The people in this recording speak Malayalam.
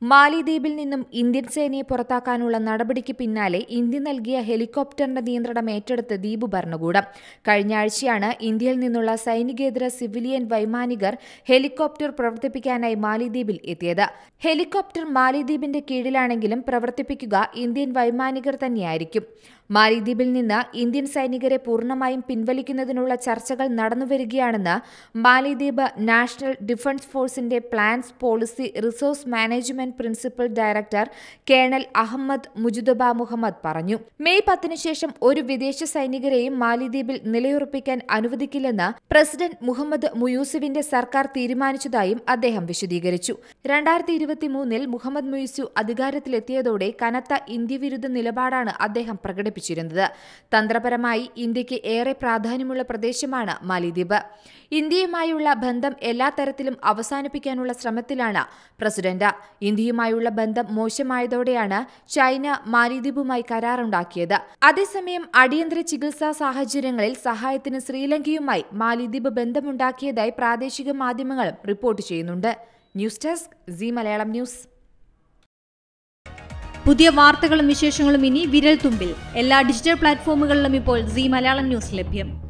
മാലിദ്വീപിൽ നിന്നും ഇന്ത്യൻ സേനയെ പുറത്താക്കാനുള്ള നടപടിക്ക് പിന്നാലെ ഇന്ത്യ നൽകിയ ഹെലികോപ്റ്ററിന്റെ നിയന്ത്രണം ഏറ്റെടുത്ത് ദ്വീപ് ഭരണകൂടം. കഴിഞ്ഞ ആഴ്ചയാണ് ഇന്ത്യയിൽ നിന്നുള്ള സൈനികേതര സിവിലിയൻ വൈമാനികർ ഹെലികോപ്റ്റർ പ്രവർത്തിപ്പിക്കാനായി മാലിദ്വീപിൽ എത്തിയത്. ഹെലികോപ്റ്റർ മാലിദ്വീപിന്റെ കീഴിലാണെങ്കിലും പ്രവർത്തിപ്പിക്കുക ഇന്ത്യൻ വൈമാനികർ തന്നെയായിരിക്കും. മാലിദ്വീപിൽ നിന്ന് ഇന്ത്യൻ സൈനികരെ പൂർണ്ണമായും പിൻവലിക്കുന്നതിനുള്ള ചർച്ചകൾ നടന്നുവരികയാണെന്ന് മാലിദ്വീപ് നാഷണൽ ഡിഫൻസ് ഫോഴ്സിന്റെ plans, policy, resource management principal director colonel Ahmed മുജുദബ മുഹമ്മദ് പറഞ്ഞു. മെയ് 10 ശേഷം ഒരു വിദേശ സൈനികരെയും മാലിദ്വീപിൽ നിലയുറപ്പിക്കാൻ അനുവദിക്കില്ലെന്ന് പ്രസിഡന്റ് മുഹമ്മദ് മുയൂസുവിന്റെ സർക്കാർ തീരുമാനിച്ചതായും അദ്ദേഹം വിശദീകരിച്ചു. 2023 മുഹമ്മദ് മുയൂസു അധികാരത്തിലെത്തിയതോടെ കനത്ത ഇന്ത്യവിരുദ്ധ നിലപാടാണ് അദ്ദേഹം പ്രകടിപ്പിച്ചിരുന്നത്. തന്ത്രപരമായി ഇന്ത്യക്ക് ഏറെ പ്രാധാന്യമുള്ള പ്രദേശമാണ് മാലിദ്വീപ്. ഇന്ത്യയുമായുള്ള ബന്ധം എല്ലാ തരത്തിലും അവസാനിപ്പിക്കാനുള്ള ശ്രമത്തിലാണ് പ്രസിഡന്റ്. ഇന്ത്യയുമായുള്ള ബന്ധം മോശമായതോടെയാണ് ചൈന മാലിദ്വീപുമായി കരാറുണ്ടാക്കിയത്. അതേസമയം അടിയന്തര ചികിത്സാ സാഹചര്യങ്ങളിൽ സഹായത്തിന് ശ്രീലങ്കയുമായി മാലിദ്വീപ് ബന്ധമുണ്ടാക്കിയതായി പ്രാദേശിക മാധ്യമങ്ങളും റിപ്പോർട്ട് ചെയ്യുന്നുണ്ട്. News desk Zee Malayalam news. പുതിയ വാർത്തകളും വിശേഷങ്ങളും ഇനി വിരൽ തുമ്പിൽ. എല്ലാ ഡിജിറ്റൽ പ്ലാറ്റ്ഫോമുകളിലും ഇപ്പോൾ സീ മലയാളം ന്യൂസ് ലഭ്യം.